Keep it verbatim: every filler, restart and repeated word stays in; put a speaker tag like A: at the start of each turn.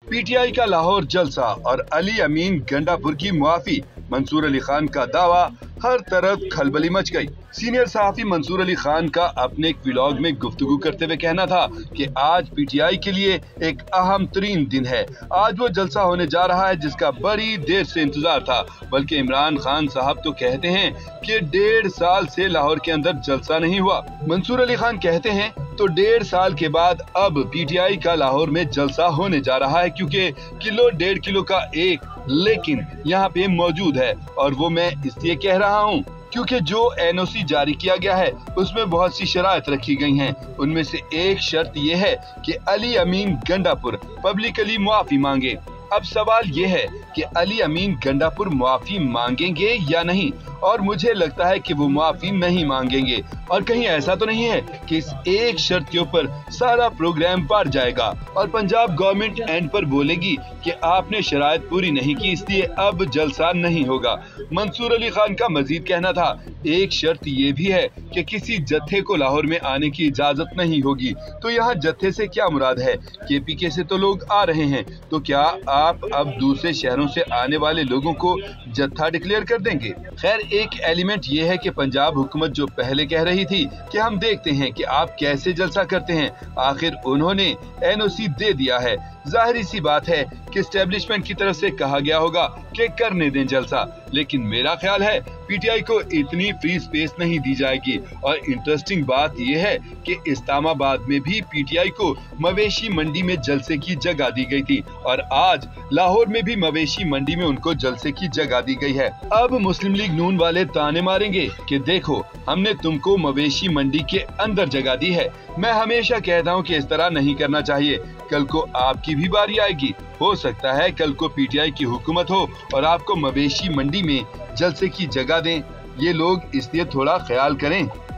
A: PTI का लाहौर जलसा और अली अमीन गंडापुर की मुआफी, मंसूर अली खान का दावा, हर तरफ खलबली मच गई। सीनियर सहाफी मंसूर अली खान का अपने एक व्लॉग में गुफ्तगू करते हुए कहना था कि आज पीटीआई के लिए एक अहम तरीन दिन है। आज वो जलसा होने जा रहा है जिसका बड़ी देर से इंतजार था। बल्कि इमरान खान साहब तो कहते हैं कि डेढ़ साल से लाहौर के अंदर जलसा नहीं हुआ। मंसूर अली खान कहते हैं तो डेढ़ साल के बाद अब पीटीआई का लाहौर में जलसा होने जा रहा है, क्योंकि किलो डेढ़ किलो का एक लेकिन यहाँ पे मौजूद है। और वो मैं इसलिए कह रहा हूँ क्योंकि जो एनओसी जारी किया गया है उसमें बहुत सी शराइत रखी गई हैं। उनमें से एक शर्त ये है कि अली अमीन गंडापुर पब्लिकली मुआफी मांगे। अब सवाल ये है कि अली अमीन गंडापुर मुआफी मांगेंगे या नहीं, और मुझे लगता है कि वो मुआफी नहीं मांगेंगे। और कहीं ऐसा तो नहीं है कि इस एक शर्त के ऊपर सारा प्रोग्राम पार जाएगा और पंजाब गवर्नमेंट एंड पर बोलेगी कि आपने शराइत पूरी नहीं की इसलिए अब जलसा नहीं होगा। मंसूर अली खान का मजीद कहना था, एक शर्त ये भी है कि किसी जत्थे को लाहौर में आने की इजाजत नहीं होगी। तो यहाँ जत्थे से क्या मुराद है? केपीके से तो लोग आ रहे हैं, तो क्या आप अब दूसरे शहरों से आने वाले लोगों को जत्था डिक्लेयर कर देंगे? खैर, एक एलिमेंट ये है कि पंजाब हुकूमत जो पहले कह रही थी कि हम देखते हैं कि आप कैसे जलसा करते हैं, आखिर उन्होंने एनओसी दे दिया है। जाहिर सी बात है कि एस्टेब्लिशमेंट की तरफ से कहा गया होगा कि करने दें जलसा, लेकिन मेरा ख्याल है पीटीआई को इतनी फ्री स्पेस नहीं दी जाएगी। और इंटरेस्टिंग बात यह है कि इस्लामाबाद में भी पीटीआई को मवेशी मंडी में जलसे की जगह दी गई थी और आज लाहौर में भी मवेशी मंडी में उनको जलसे की जगह दी गई है। अब मुस्लिम लीग नून वाले ताने मारेंगे कि देखो हमने तुमको मवेशी मंडी के अंदर जगह दी है। मैं हमेशा कहता हूँ कि इस तरह नहीं करना चाहिए। कल को आपकी भी बारी आएगी, हो सकता है कल को पीटीआई की हुकूमत हो और आपको मवेशी मंडी में जलसे की जगह दें। ये लोग इसलिए थोड़ा ख्याल करें।